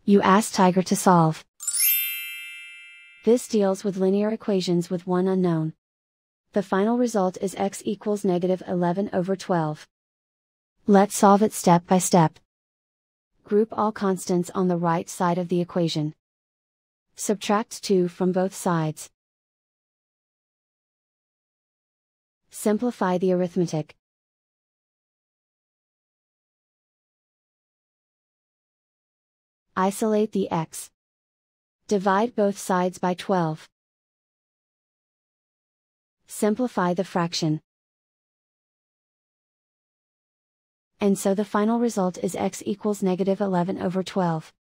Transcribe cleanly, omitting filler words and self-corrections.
You ask Tiger to solve. This deals with linear equations with one unknown. The final result is x equals -11/12. Let's solve it step by step. Group all constants on the right side of the equation. Subtract 2 from both sides. Simplify the arithmetic. Isolate the x. Divide both sides by 12. Simplify the fraction. And so the final result is x equals -11/12.